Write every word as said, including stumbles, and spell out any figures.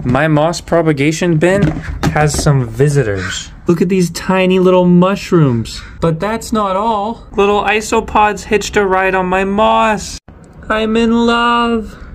My moss propagation bin has some visitors. Look at these tiny little mushrooms. But that's not all. Little isopods hitched a ride on my moss. I'm in love.